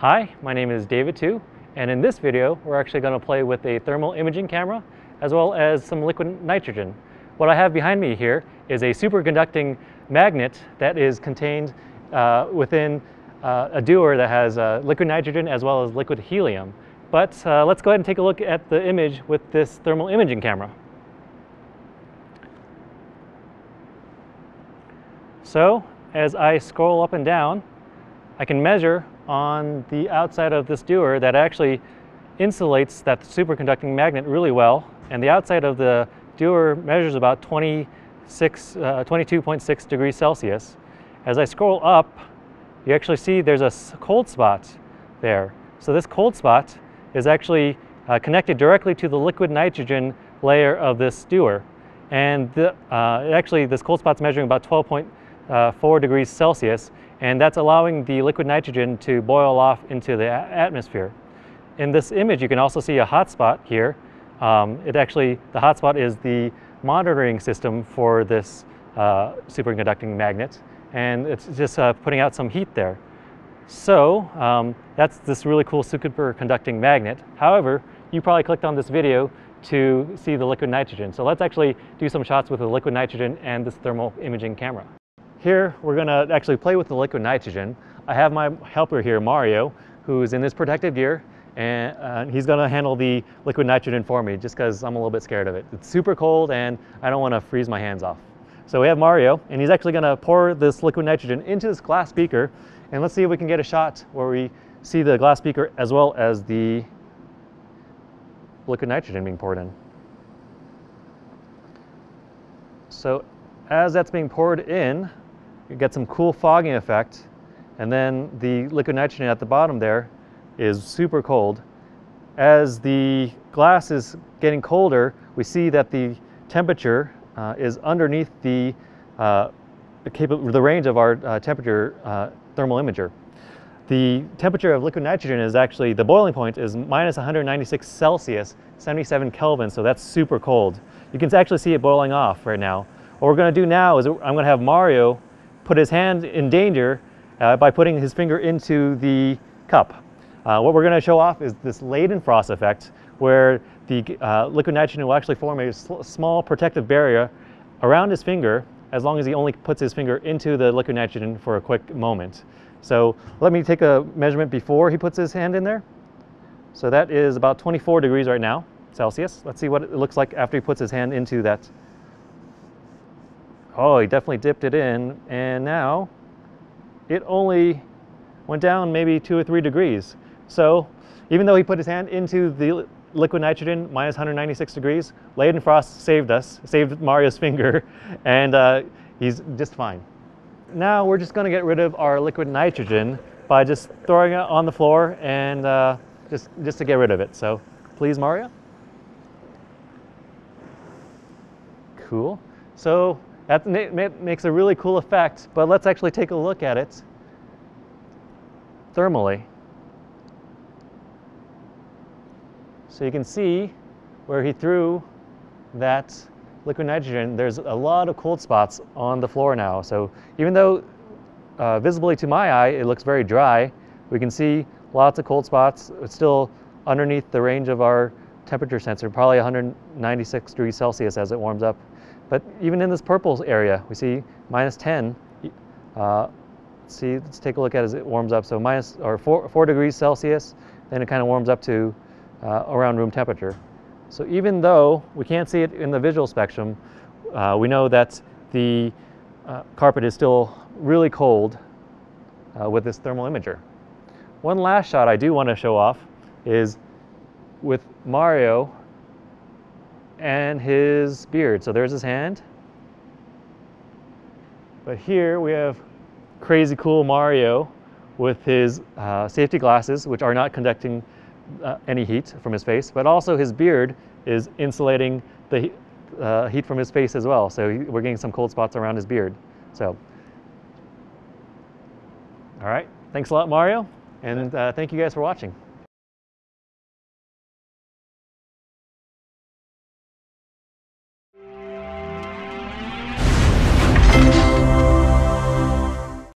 Hi, my name is David too, and in this video we're actually going to play with a thermal imaging camera as well as some liquid nitrogen. What I have behind me here is a superconducting magnet that is contained within a dewar that has liquid nitrogen as well as liquid helium. But let's go ahead and take a look at the image with this thermal imaging camera. So as I scroll up and down, I can measure on the outside of this dewar that actually insulates that superconducting magnet really well, and the outside of the dewar measures about 22.6 degrees Celsius. As I scroll up, you actually see there's a cold spot there. So this cold spot is actually connected directly to the liquid nitrogen layer of this dewar, and actually this cold spot's measuring about 12.4 degrees Celsius, and that's allowing the liquid nitrogen to boil off into the atmosphere. In this image, you can also see a hot spot here. The hot spot is the monitoring system for this superconducting magnet, and it's just putting out some heat there. So that's this really cool superconducting magnet. However, you probably clicked on this video to see the liquid nitrogen. So let's actually do some shots with the liquid nitrogen and this thermal imaging camera. Here, we're going to actually play with the liquid nitrogen. I have my helper here, Mario, who's in this protective gear, and he's going to handle the liquid nitrogen for me just because I'm a little bit scared of it. It's super cold and I don't want to freeze my hands off. So we have Mario, and he's actually going to pour this liquid nitrogen into this glass beaker, and let's see if we can get a shot where we see the glass beaker as well as the liquid nitrogen being poured in. So as that's being poured in, you get some cool fogging effect, and then the liquid nitrogen at the bottom there is super cold. As the glass is getting colder, we see that the temperature is underneath the range of our temperature thermal imager. The temperature of liquid nitrogen is actually, the boiling point is minus 196 Celsius, 77 Kelvin, so that's super cold. You can actually see it boiling off right now. What we're going to do now is I'm going to have Mario put his hand in danger by putting his finger into the cup. What we're going to show off is this Leidenfrost effect, where the liquid nitrogen will actually form a small protective barrier around his finger as long as he only puts his finger into the liquid nitrogen for a quick moment. So let me take a measurement before he puts his hand in there. So that is about 24 degrees right now, Celsius. Let's see what it looks like after he puts his hand into that. Oh, he definitely dipped it in, and now it only went down maybe 2 or 3 degrees. So even though he put his hand into the liquid nitrogen, minus 196 degrees, Leidenfrost saved Mario's finger, and he's just fine. Now we're just going to get rid of our liquid nitrogen by just throwing it on the floor and just to get rid of it. So please, Mario. Cool. So that makes a really cool effect, but let's actually take a look at it thermally. So you can see where he threw that liquid nitrogen, there's a lot of cold spots on the floor now. So even though visibly to my eye it looks very dry, we can see lots of cold spots. It's still underneath the range of our temperature sensor, probably 196 degrees Celsius as it warms up. But even in this purple area, we see minus 10. Let's take a look at it as it warms up. So four degrees Celsius, then it kind of warms up to around room temperature. So even though we can't see it in the visual spectrum, we know that the carpet is still really cold with this thermal imager. One last shot I do want to show off is with Mario and his beard. So there's his hand. But here we have crazy cool Mario with his safety glasses, which are not conducting any heat from his face, but also his beard is insulating the heat from his face as well. So we're getting some cold spots around his beard. So, all right, thanks a lot, Mario, and thank you guys for watching.